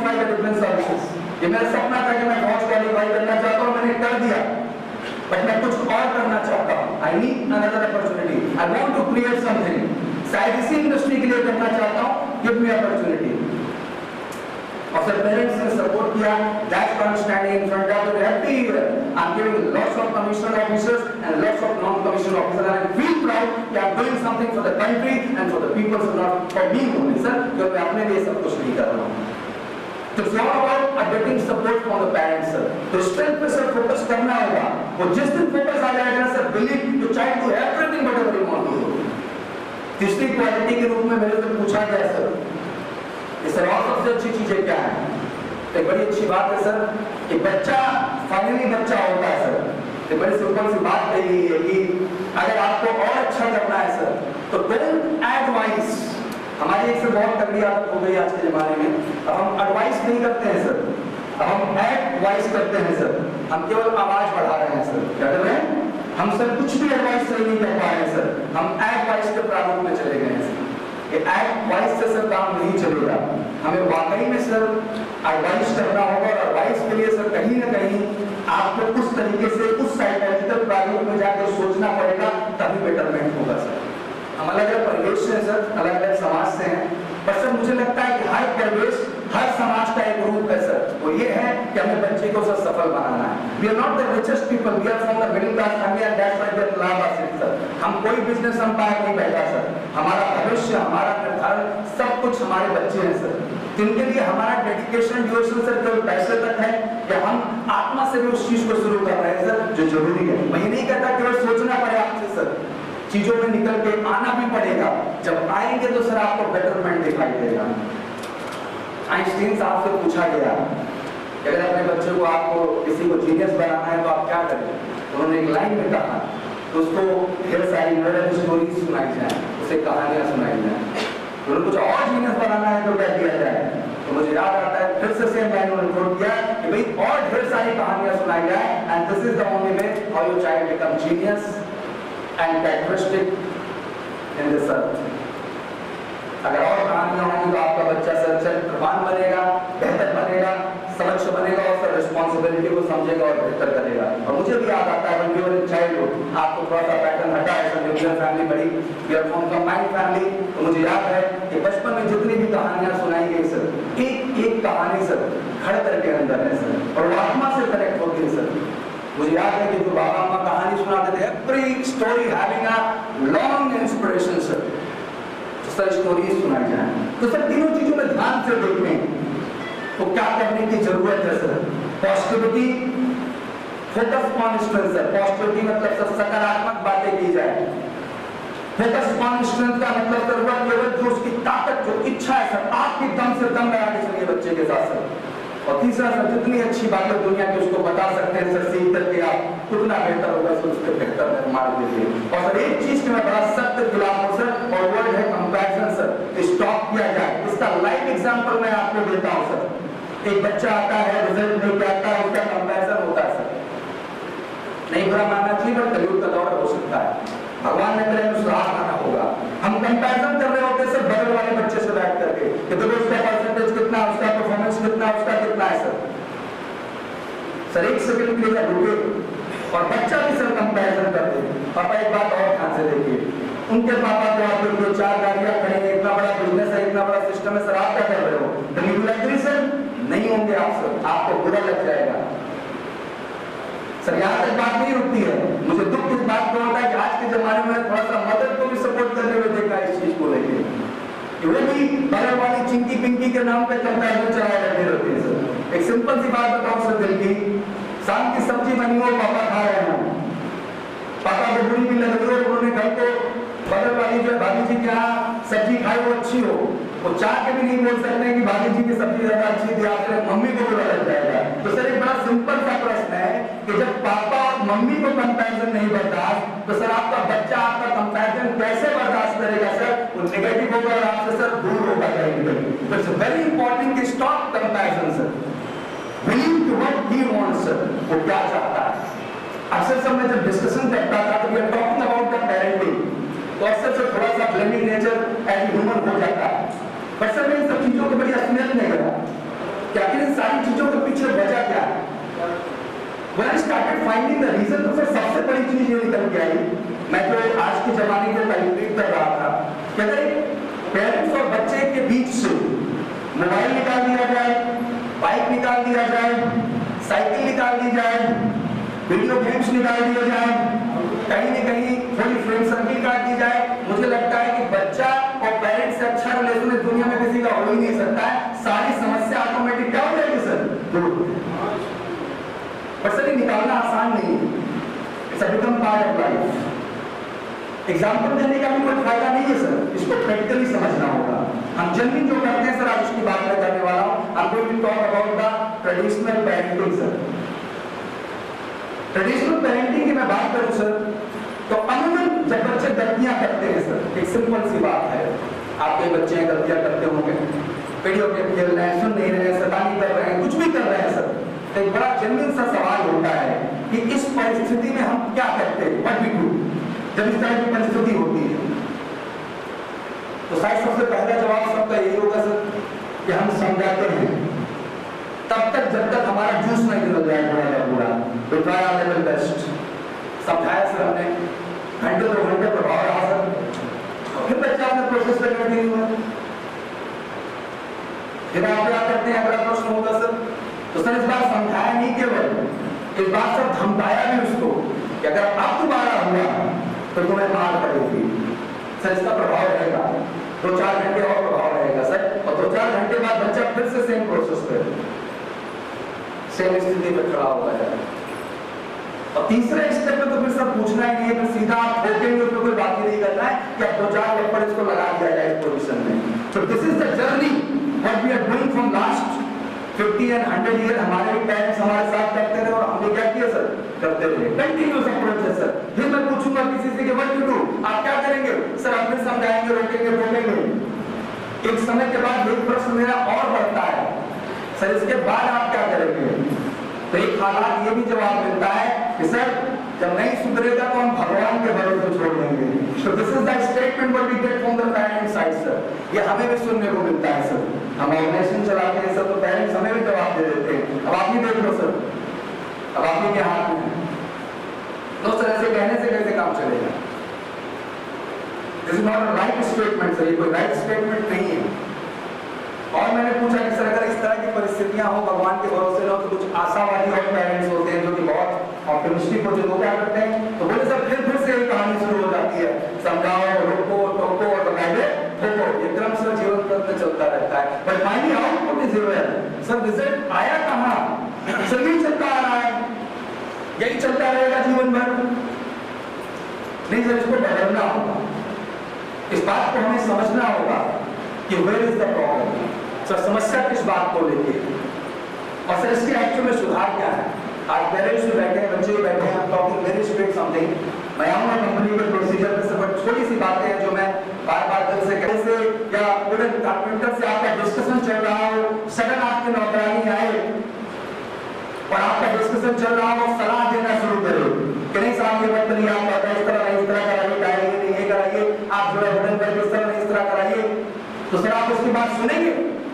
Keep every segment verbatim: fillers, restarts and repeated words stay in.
Qualify the different services. ये मेरा सपना था कि मैं फौज क्वालिफाई करना चाहता हूँ, मैंने कर दिया, बट मैं कुछ और करना चाहता हूँ। I need another opportunity, I want to create something. शायद इसी इंडस्ट्री के लिए करना चाहता हूँ, गिव मी अपॉर्चुनिटी। और सर पेरेंट्स ने सपोर्ट किया, that's why I am standing in front of the happy I am giving lots of commissioner officers and lots of non commissioner officers and I feel proud कि I am doing something for the country and for the people, not for me only sir, जो मैं अपने लिए सब कुछ नहीं कर रहा हूँ। तो it's all about getting support from the parents sir। तो स्ट्रेंथ पे सर फोकस करना होगा, वो जिस दिन फोकस आ जाएगा ना sir, believe you child do everything whatever you want to do. तीसरी क्वालिटी के रूप में मेरे से पूछा गया सर, सर और सबसे अच्छी चीजें क्या है? एक बड़ी अच्छी बात है सर कि बच्चा फाइनली बच्चा होता है सर। एक बड़ी सिंपल सी बात कही है कि अगर आपको और अच्छा करना है सर तो डोंट एडवाइस। हमारी एक से बहुत तगड़ी आदत हो गई आज के जमाने में, अब हम एडवाइस नहीं करते हैं सर, अब हम एडवाइस करते हैं सर। हम केवल आवाज बढ़ा रहे हैं सर, क्या कर रहे हैं हम सर? कुछ भी एडवाइस सही नहीं कर पा रहे हैं सर, हम एडवाइस के प्रारूप में चले गए हैं सर। एडवाइस से सर काम नहीं चलेगा, हमें वाकई में सर एडवाइस करना होगा। और एडवाइस के लिए सर कहीं ना कहीं आपको उस तरीके से उस साइकोलॉजिकल प्रारूप में जाकर सोचना पड़ेगा, तभी बेटरमेंट होगा सर। हम अलग अलग परिवेश से सर, अलग अलग समाज से हैं, पर सर मुझे लगता है कि हर परिवेश हर समाज का एक रूप है सर, वो ये है कि हमें बच्चे को सर सफल बनाना है। We are not the richest people, we are from the middle class family and that's why we are love us sir. हम कोई बिजनेस एम्पायर नहीं बैठा सर, हमारा भविष्य, हमारा निर्धारण सब कुछ हमारे बच्चे हैं सर, जिनके लिए हमारा डेडिकेशन ड्यूरेशन सर केवल पैसे तक है कि हम आत्मा से भी उस चीज को शुरू कर रहे हैं सर जो जरूरी है। मैं ये नहीं कहता केवल सोचना पड़े आपसे सर, चीजों में निकल के आना भी पड़ेगा। जब आएंगे तो सर आपको बेटरमेंट दिखाई देगा। आइंस्टीन साहब से पूछा गया कि अगर अपने बच्चे को आपको किसी को जीनियस बनाना है तो आप क्या करें? उन्होंने एक लाइन में कहा तो उसको ढेर सारी मोरल स्टोरी सुनाई जाए, उसे कहानियां सुनाई जाए। उन्होंने कुछ और जीनियस बनाना है तो क्या किया जाए? तो मुझे याद आता है फिर से सेम लाइन उन्होंने कोट किया कि भाई और ढेर सारी कहानियां सुनाई जाए and this is the only way how your child become genius and characteristic in this earth. अगर और कहानियां होंगी तो आपका बच्चा सर चरित्रवान बनेगा, बेहतर बनेगा, समक्ष बनेगा और सर रिस्पॉन्सिबिलिटी को समझेगा और बेहतर करेगा। और मुझे भी याद आता है when we were in childhood, आपको थोड़ा सा पैटर्न हटा है सर, न्यूक्लियर फैमिली बड़ी, we are from combined family, तो मुझे याद है कि बचपन में जितनी भी कहानियां सुनाई गई सर, एक एक कहानी सर घर करके अंदर है सर और आत्मा से कनेक्ट होती है सर। मुझे याद है कि जो बाबा अम्मा कहानी सुनाते थे, every story having a long inspiration sir, sir story सुनाई जाए। तो सर तीनों चीजों में ध्यान से देखें तो क्या करने की जरूरत है sir? Positivity, focus on strength sir. Positivity मतलब सर सकारात्मक बातें की जाए। फोकस ऑन स्ट्रेंथ का मतलब सर वह केवल जो उसकी ताकत, जो इच्छा है सर, आपकी दम से दम लगा के चलिए बच्चे के साथ सर। और तीसरा सर जितनी अच्छी बातें दुनिया की उसको बता सकते हैं सर, सीख करके आप उतना बेहतर होगा सर, उसके बेहतर निर्माण के लिए। और सर एक चीज के मैं बड़ा सख्त खिलाफ हूं सर, और वर्ड है कंपैरिजन सर, स्टॉप किया जाए। इसका लाइव एग्जांपल मैं आपको देता हूं सर। एक बच्चा आता है, रिजल्ट नहीं आता है, उसका कंपैरिजन होता है सर। नहीं बुरा मानना चाहिए पर कलयुग का दौर हो सकता है, भगवान ने करे सुधार लाना होगा। हम कंपैरिजन कर रहे होते हैं सर बगल वाले बच्चे से बैठ करके कि देखो उसका परसेंटेज कितना, उसका परफॉर्मेंस कितना, उसका कितना है सर। सर एक सेकंड के लिए रुके और बच्चा भी सर कंपैरिजन करते हैं। पापा एक बात और ध्यान से देखिए, उनके पापा को आप दो चार गाड़ियां खड़ी है, इतना बड़ा बिजनेस है, इतना बड़ा सिस्टम है सर, आप क्या कर रहे हो? तो सर नहीं होंगे आप सर, आपको बुरा लग जाएगा सर। यहाँ तक बात नहीं रुकती है। मुझे दुख इस बात को होता है कि आज के जमाने में थोड़ा सा मदद को भी सपोर्ट करने में देखा इस चीज को लेकर, वो भी बगल वाली चिंकी पिंकी के नाम पे कंपैरिजन चलाए रहते रहते हैं सर। एक सिंपल सी बात बताऊं सर, दिल की, शाम की सब्जी बनी हो, पापा खा रहे हैं, पापा को बुरी भी लग रही हो, उन्होंने घर को बगल वाली जो भाभी जी के यहाँ सब्जी खाई वो अच्छी हो, वो चाह के भी नहीं बोल सकते कि भाभी जी की सब्जी ज्यादा अच्छी थी, आपने मम्मी को बुरा लग जाएगा। तो सर एक बड़ा सिंपल सा प्रश्न है कि जब पापा और मम्मी को कंपैरिजन नहीं बर्दाश्त, तो सर आपका बच्चा आपका कंपैरिजन कैसे बर्दाश्त करेगा सर? वो नेगेटिव होगा और आपसे सर दूर होगा कहीं कहीं। तो इट्स वेरी इंपॉर्टेंट कि stop comparison sir, believe to what he wants sir, वो क्या चाहता है। अक्सर सर मैं जब डिस्कशन करता था तो we are talking about the parenting, तो अक्सर से थोड़ा सा ब्लेमिंग नेचर एज ह्यूमन हो जाता है, पर सर मैं इन सब चीजों की बड़ी असलियत नहीं करा। कि आखिर इन सारी चीजों के पीछे वजह क्या है? When I started finding the reason, तो फिर सबसे बड़ी चीज ये निकल के आई, मैं तो आज के जमाने को कैलकुलेट कर रहा था कि अगर एक पेरेंट्स और बच्चे के बीच से मोबाइल निकाल दिया जाए, बाइक निकाल दिया जाए, साइकिल निकाल दी जाए, वीडियो गेम्स निकाल दिया जाए, कहीं न कहीं थोड़ी फ्रेंड सर्किल काट दी जाए, मुझे लगता है कि बच्चा और पेरेंट्स से अच्छा रिलेशन दुनिया में किसी का हो ही नहीं सकता है। सारी समस्या ऑटोमेटिक क्या हो जाएगी सर? पर सर ये निकालना आसान नहीं है, it's a become part of life. Example देने का भी कोई फायदा नहीं है सर, इसको प्रैक्टिकली समझना होगा। हम जनरली जो करते हैं सर, आज उसकी बात मैं करने वाला हूँ। I am going to talk about the traditional parenting sir. Traditional parenting की मैं बात करूं सर, तो अमूमन जब बच्चे गलतियां करते हैं सर, एक सिंपल सी बात है, आपके बच्चे गलतियां करते होंगे, वीडियो गेम खेल रहे हैं, सुन नहीं रहे हैं, शैतानी कर रहे हैं, कुछ भी कर रहे हैं सर, तो एक बड़ा जेन्युइन सा सवाल होता है कि इस परिस्थिति में हम क्या करते हैं, व्हाट वी डू, जब इस तरह की परिस्थिति होती है। तो शायद सबसे पहला जवाब सबका यही होगा सर कि हम समझाते हैं, तब तक जब तक हमारा जूस नहीं निकल जाए पूरा का पूरा, तो ट्राई आवर लेवल बेस्ट। समझाया सर हमने, घंटे दो घंटे प्रभाव रहा सर, फिर बच्चा अपने प्रोसेस पे कंटिन्यू है। फिर आप क्या करते हैं, अगला प्रश्न होगा सर, तो सर इस बार समझाया नहीं केवल, इस बार सर धमकाया भी उसको कि अगर अब दोबारा हुआ तो तुम्हें मार पड़ेगी। सर इसका प्रभाव रहेगा, दो चार घंटे और प्रभाव रहेगा सर, और दो चार घंटे बाद बच्चा फिर से सेम प्रोसेस पे, सेम स्थिति में खड़ा हुआ है। और तीसरे स्टेप में तो फिर सब पूछना ही नहीं है, फिर सीधा आप ठोकेंगे, उसमें कोई बात ही नहीं करना है कि अब दो चार थप्पड़ इसको लगा दिया जाए इस पोजीशन में। तो this is the journey what we are doing from last fifty and hundred year. हमारे भी पेरेंट्स हमारे साथ करते रहे और हमने क्या किया सर, करते रहे, कंटिन्यूअस अप्रोच है सर। फिर मैं पूछूंगा किसी से कि व्हाट यू डू, आप क्या करेंगे सर, आप फिर समझाएंगे, रोकेंगे, ठोकेंगे। एक समय के बाद एक प्रश्न मेरा और बढ़ता है, सर इसके बाद आप क्या करेंगे? तो एक हालात ये भी जवाब मिलता है कि सर जब नहीं सुधरेगा तो हम भगवान के भरोसे छोड़ देंगे। So this is the statement what we get from the parent side sir। ये हमें भी सुनने को मिलता है सर, हम ऑर्गेनाइजेशन चलाते हैं सर, तो पेरेंट्स हमें भी जवाब दे देते हैं, अब आप ही देख लो सर, अब आप ही के हाथ में है। तो सर ऐसे कहने से कैसे काम चलेगा? This is not a right statement sir, ये कोई right statement नहीं है। और मैंने पूछा कि सर अगर इस तरह की परिस्थितियां हो, भगवान के भरोसे न हो, तो कुछ आशावादी और पेरेंट्स होते हैं जो कि बहुत ऑप्टिमिस्टिक होते हैं, वो क्या करते हैं? तो बोले सर फिर फिर से एक कहानी शुरू हो जाती है, समझाओ, रोको, टोको और बताइए ठोको, ये क्रम से जीवन में चलता रहता है। But finally output is zero. Sir result आया कहाँ? सर यही चलता आ रहा है, यही चलता रहेगा जीवन भर। नहीं सर, इसको बदलना होगा, इस बात को हमें समझना होगा कि where is the problem. Sir समस्या किस बात को लेके, और सर इसके एक्चुअल में सुधार क्या है? आज पेरेंट्स भी बैठे हैं, बच्चे भी बैठे हैं, टॉकिंग वेरी स्ट्रेट समथिंग। मैं आऊंगा कंपनी के प्रोसीजर पे, बट छोटी सी बातें हैं जो मैं बार बार दिल से कैसे या वुडन कारपेंटर से आपका डिस्कशन चल रहा हो, सडन आपके नौकरानी आए और आपका डिस्कशन चल रहा हो, सलाह देना शुरू करो कि नहीं साहब ये मत करिए, आप इस तरह नहीं, इस तरह कराइए, कराइए नहीं, ये कराइए, आप जो है वुडन पर इस तरह नहीं, इस तरह कराइए, तो सर आप उसकी बात सुनेंगे?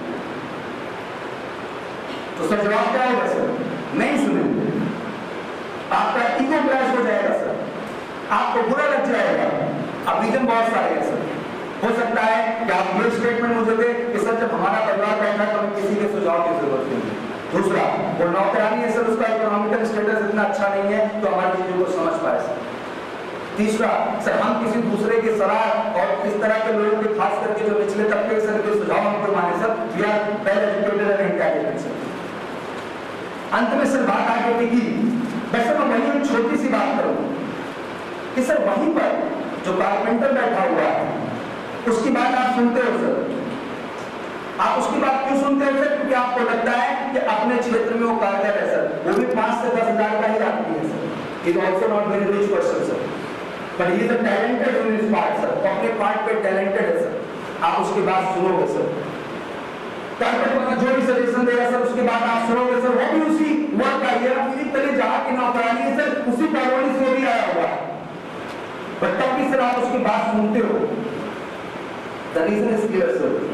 तो सर जवाब क्या होगा सर? नहीं सुनेंगे। आपका ईगो क्रैश हो जाएगा सर, आपको बुरा लग जाएगा। अब रीजन बहुत सारे हैं सर, हो सकता है कि आप ये स्टेटमेंट मुझे दे कि सर जब हमारा परिवार बैठा तो हमें किसी के सुझाव की जरूरत नहीं है। दूसरा, वो नौकरानी है सर, उसका इकोनॉमिकल स्टेटस इतना अच्छा नहीं है तो हमारी चीजों को समझ पाए सर। तीसरा, सर हम किसी दूसरे की सलाह और इस तरह के लोगों के, खास करके जो निचले तबके सर के सुझाव हमको माने sir, we are well educated and intelligent sir. अंत में सर बात आगे की, वैसे मैं वही एक छोटी सी बात करूं कि सर वहीं पर जो कारपेंटर बैठा हुआ है उसकी बात आप सुनते हो सर। आप उसकी बात क्यों सुनते हो सर? क्योंकि आपको लगता है कि अपने क्षेत्र में वो कारगर है सर, वो भी पांच से दस हजार का ही आदमी है sir, is also not very rich person sir, but he is a talented in his part sir, अपने पार्ट पे टैलेंटेड है सर, आप उसकी बात सुनोगे सर। कारपेंटर जो भी सजेशन देगा सर उसके बाद आप सुनोगे सर, वो भी उसी वर्क का ये अपनी तरह जहां की नौकरानी है सर, उसी कॉलोनी से भी आया हुआ है, बट तब भी सर आप उसकी बात सुनते हो। The reason is clear sir,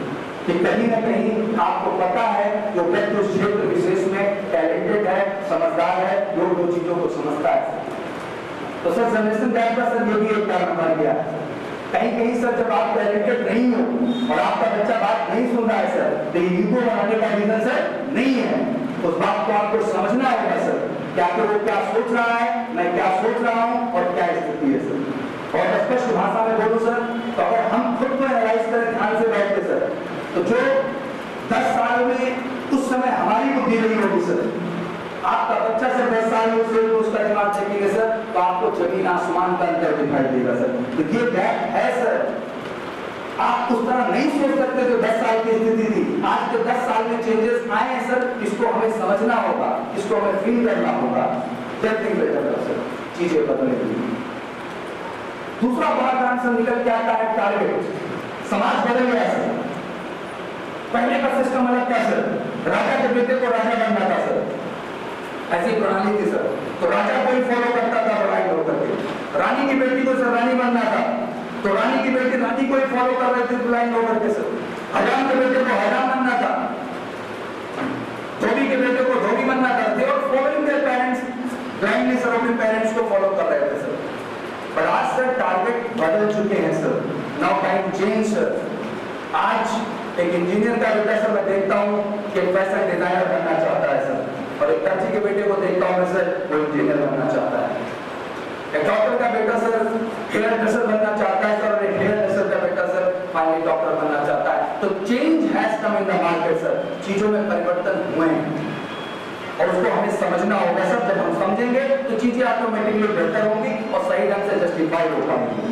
कि कहीं ना कहीं आपको पता है वो व्यक्ति उस क्षेत्र विशेष में टैलेंटेड है, समझदार है, वो दो चीजों को समझता है। तो सर जनरेशन गैप का सर ये भी एक कारण बन गया। कहीं कहीं सर जब आप टैलेंटेड नहीं हो और आपका बच्चा बात नहीं सुन रहा है सर, तो ये ईगो बनाने का रीजन सर नहीं है। उस बात को आपको समझना होगा सर, क्या कि वो क्या सोच रहा है, मैं क्या सोच रहा हूँ और क्या स्थिति है सर। और स्पष्ट भाषा में बोलूं सर, तो अगर हम खुद को एनालाइज करें ध्यान से बैठ के सर, तो जो दस साल में उस समय हमारी बुद्धि नहीं होगी सर, आपका बच्चा सर दस साल में उसे उसका दिमाग चेकेंगे सर, तो आपको जमीन आसमान का अंतर दिखाई देगा सर। तो ये गैप है सर, आप उस तरह नहीं सोच सकते जो दस साल की स्थिति थी। आज के दस साल में चेंजेस आए हैं सर, इसको हमें समझना होगा, इसको हमें फील करना होगा, सर चीजें बदलेंगी। दूसरा बड़ा कारण सर निकल के आता है टारगेट। समाज बदल गया सर, पहले का सिस्टम अलग था सर, राजा के बेटे को राजा बनना था सर, ऐसी प्रणाली थी सर। तो राजा को ही फॉलो करता था ब्लाइंड होकर के, रानी की बेटी को सर रानी बनना था, तो रानी की बेटी रानी को ही फॉलो कर रहे थे ब्लाइंड होकर के सर। हजाम के बेटे को हजाम बनना था, धोबी के बेटे को धोबी बनना था। They were following their parents blindly sir, अपने पेरेंट्स को फॉलो कर रहे थे सर। पर आज सर टारगेट बदल चुके हैं sir, now time change sir. आज एक इंजीनियर का बेटा सर मैं देखता हूँ कि फैशन डिजाइनर बनना चाहता है सर, और एक दर्जी के बेटे को देखता हूँ मैं सर, वो इंजीनियर बनना चाहता है। एक डॉक्टर का बेटा सर हेयर ड्रेसर बनना चाहता है सर, और एक हेयर ड्रेसर का बेटा सर फाइनली डॉक्टर बनना चाहता है। तो change has come in the market sir, चीजों में परिवर्तन हुए हैं और उसको हमें समझना होगा सर। जब हम समझेंगे तो चीजें ऑटोमेटिकली बेहतर होंगी और सही ढंग से जस्टिफाई हो पाएंगी।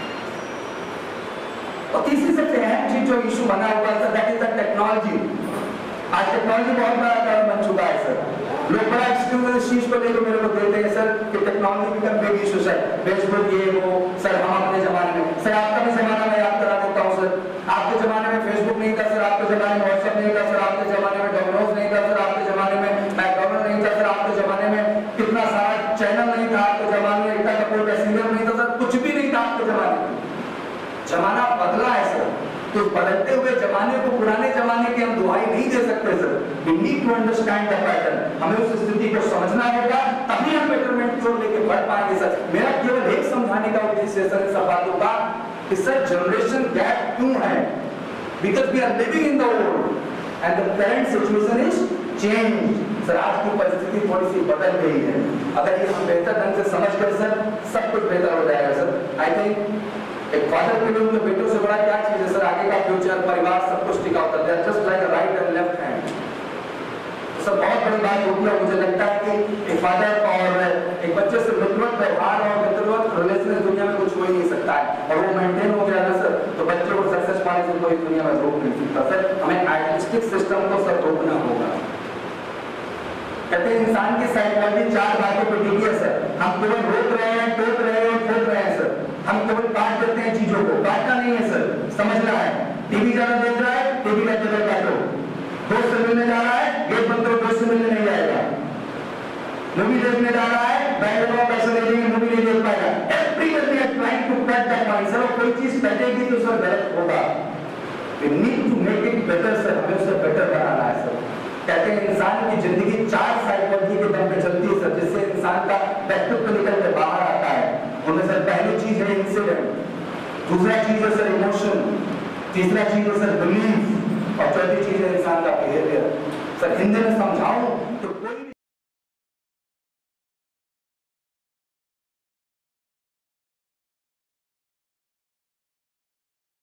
और तीसरी सबसे अहम चीज जो इशू बना हुआ है दैट इज द टेक्नोलॉजी। आज टेक्नोलॉजी बहुत बड़ा कारण बन चुका है सर। लोग बड़ा एक्सक्यूज इस चीज को लेकर मेरे को देते हैं सर कि technology become big issue sir, Facebook ये वो सर। हम अपने जमाने में सर, आपका भी जमाना मैं याद करा देता हूँ सर, आपके जमाने में फेसबुक नहीं था सर, आपके जमाने में व्हाट्सएप नहीं था सर, आपके जमाने में डोमिनोज नहीं था सर, आपके जमाने में मैकडॉनल्ड नहीं था सर, आपके जमाने में कितना सारा चैनल नहीं था, आपके जमाने में एकता कपूर का सीरियल नहीं था सर, कुछ भी नहीं था आपके जमाने में। जमाना बदला है सर, तो बदलते हुए जमाने को पुराने जमाने की हम दुहाई नहीं दे सकते sir. We need to understand the pattern, हमें उस स्थिति को समझना होगा, तभी हम बेटरमेंट की ओर लेके बढ़ पाएंगे सर। मेरा केवल एक समझाने का उद्देश्य है सर इस बातों का कि सर जनरेशन गैप क्यों है, because we are living in the world and the current situation is change. Sir आज की परिस्थिति थोड़ी सी बदल गई है, अगर ये हम बेहतर ढंग से समझ गए सर, सब कुछ बेहतर हो जाएगा सर। आई थिंक एक फादर के लिए उनके बेटों से बड़ा क्या चीज है सर, आगे का फ्यूचर, परिवार, सब कुछ टिका होता है, just like right and left hand. सब बहुत बड़ी बात होती है। मुझे लगता है कि एक फादर और एक बच्चे से मित्रवत व्यवहार और मित्रवत रिलेशन इस दुनिया में कुछ हो ही नहीं सकता है, और वो मेंटेन हो गया ना सर, तो बच्चे को सक्सेस पाने से कोई दुनिया में रोक नहीं सकता सर। हमें आर्टिस्टिक सिस्टम को सर रोकना होगा। कहते हैं इंसान की साइकोलॉजी चार बातों पर टिकी है सर। हम केवल रोक रहे हैं, टोक रहे हैं, खोद रहे हैं सर, हम केवल काट देते हैं चीजों को, काटना नहीं है सर, समझना है। टीवी ज्यादा देख रहा है, टीवी का टेबल काटो। दोस्त से मिलने जा रहा है, गेट बंद करो, दोस्त से मिलने नहीं जाएगा। मूवी देखने जा रहा है, बैंक में पैसे दे देंगे, मूवी नहीं देख पाएगा। Everybody is trying to cut that point sir. कोई चीज कटेगी तो सर गलत होगा। We need to make it better sir, हमें उसे बेटर बनाना है सर। कहते हैं इंसान की जिंदगी चार साइकोलॉजी के दम पे चलती है सर, जिससे इंसान का व्यक्तित्व निकल के बाहर आता है। उनमें सर पहली चीज है इंसिडेंट, दूसरा चीज है सर इमोशन, तीसरा चीज है सर बिलीफ, और चौथी चीज है इंसान का बिहेवियर। सर हिंदी में समझाऊं